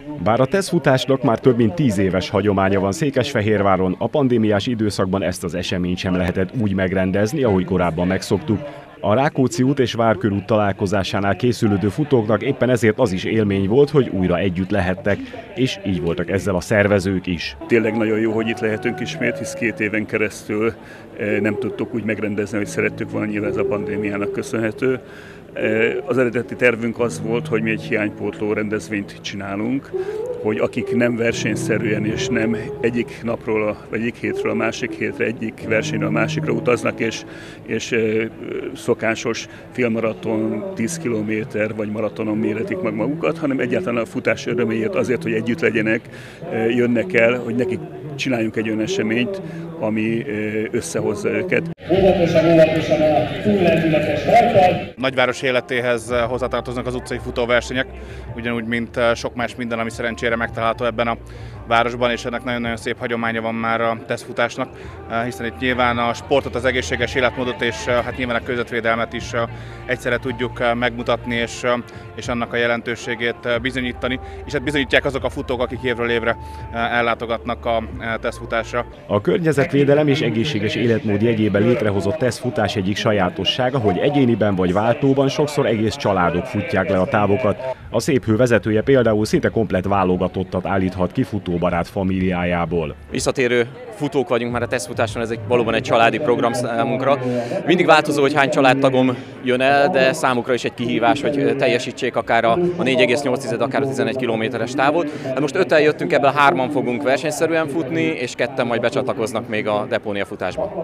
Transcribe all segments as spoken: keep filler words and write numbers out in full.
Bár a tesztfutásnak már több mint tíz éves hagyománya van Székesfehérváron, a pandémiás időszakban ezt az eseményt sem lehetett úgy megrendezni, ahogy korábban megszoktuk. A Rákóczi út és Várkör út találkozásánál készülődő futóknak éppen ezért az is élmény volt, hogy újra együtt lehettek, és így voltak ezzel a szervezők is. Tényleg nagyon jó, hogy itt lehetünk ismét, hisz két éven keresztül nem tudtuk úgy megrendezni, hogy szerettük volna, nyilván ez a pandémiának köszönhető. Az eredeti tervünk az volt, hogy mi egy hiánypótló rendezvényt csinálunk, hogy akik nem versenyszerűen és nem egyik napról, a, vagy egyik hétről a másik hétre, egyik versenyről a másikra utaznak, és, és szokásos félmaraton, tíz kilométer vagy maratonon méretik meg magukat, hanem egyáltalán a futás öröméért azért, hogy együtt legyenek, jönnek el, hogy nekik csináljunk egy olyan eseményt, ami összehozza őket. Óvatosan, óvatosan a túllendületes rajtad. Nagyváros életéhez hozzátartoznak az utcai futóversenyek, ugyanúgy, mint sok más minden, ami szerencsére megtalálható ebben a városban, és ennek nagyon-nagyon szép hagyománya van már a tesztfutásnak, hiszen itt nyilván a sportot, az egészséges életmódot és hát nyilván a környezetvédelmet is egyszerre tudjuk megmutatni, és, és annak a jelentőségét bizonyítani, és hát bizonyítják azok a futók, akik évről évre ellátogatnak a tesztfutásra. A környezetvédelem és egészséges életmód jegyében létrehozott tesztfutás egyik sajátossága, hogy egyéniben vagy váltóban sokszor egész családok futják le a távokat. A Széphő vezetője például szinte komplett válogatottat állíthat ki futóbarát familiájából. Visszatérő futók vagyunk már a tesztfutáson, ez egy, valóban egy családi program számunkra. Mindig változó, hogy hány családtagom jön el, de számukra is egy kihívás, hogy teljesítsék akár a négy egész nyolc, akár a tizenegy kilométeres távot. Hát most öten jöttünk, ebből hárman fogunk versenyszerűen futni, és ketten majd becsatlakoznak még a depónia futásba.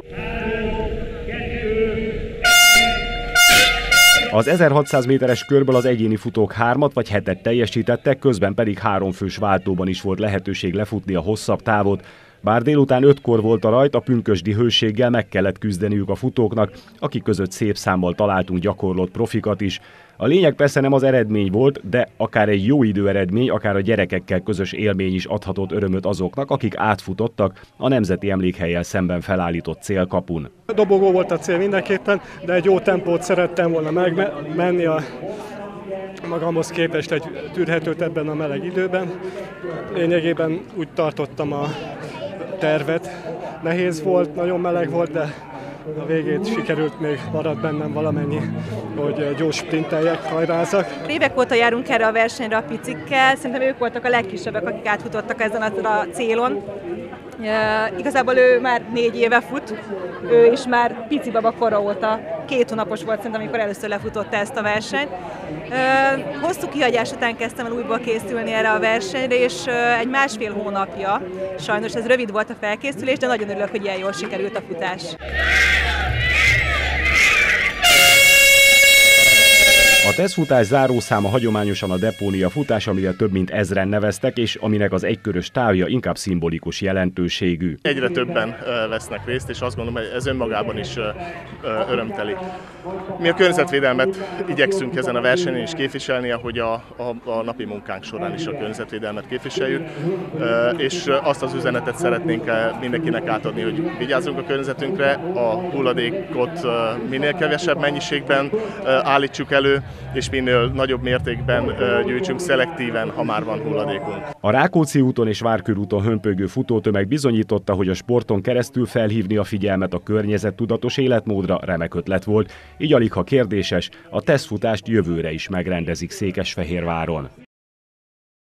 Az ezerhatszáz méteres körből az egyéni futók hármat vagy hetet teljesítettek, közben pedig háromfős váltóban is volt lehetőség lefutni a hosszabb távot. Bár délután ötkor volt a rajt, a pünkösdi hőséggel meg kellett küzdeniük a futóknak, akik között szép számmal találtunk gyakorlott profikat is. A lényeg persze nem az eredmény volt, de akár egy jó időeredmény, akár a gyerekekkel közös élmény is adhatott örömöt azoknak, akik átfutottak a Nemzeti Emlékhellyel szemben felállított célkapun. Dobogó volt a cél mindenképpen, de egy jó tempót szerettem volna megmenni a magamhoz képest egy tűrhetőt ebben a meleg időben. Lényegében úgy tartottam a tervet. Nehéz volt, nagyon meleg volt, de a végét sikerült, még maradt bennem valamennyi, hogy gyors sprinteljek, hajrázzak. Évek óta járunk erre a versenyre a picikkel, szerintem ők voltak a legkisebbek, akik átfutottak ezen a célon. E, igazából ő már négy éve fut, ő is már pici baba kora óta, két hónapos volt szerintem, amikor először lefutotta ezt a versenyt. E, hosszú kihagyás után kezdtem el újból készülni erre a versenyre, és egy másfél hónapja, sajnos ez rövid volt a felkészülés, de nagyon örülök, hogy ilyen jól sikerült a futás. A tesztfutás zárószáma hagyományosan a depónia futás, amire több mint ezren neveztek, és aminek az egykörös távja inkább szimbolikus jelentőségű. Egyre többen vesznek részt, és azt gondolom, hogy ez önmagában is örömteli. Mi a környezetvédelmet igyekszünk ezen a versenyen is képviselni, ahogy a, a, a napi munkánk során is a környezetvédelmet képviseljük, és azt az üzenetet szeretnénk mindenkinek átadni, hogy vigyázzunk a környezetünkre, a hulladékot minél kevesebb mennyiségben állítsuk elő, és minél nagyobb mértékben gyűjtsünk szelektíven, ha már van hulladékunk. A Rákóczi úton és Várkör úton hömpögő futótömeg bizonyította, hogy a sporton keresztül felhívni a figyelmet a környezettudatos életmódra remek ötlet volt, így aligha kérdéses, a tesztfutást jövőre is megrendezik Székesfehérváron.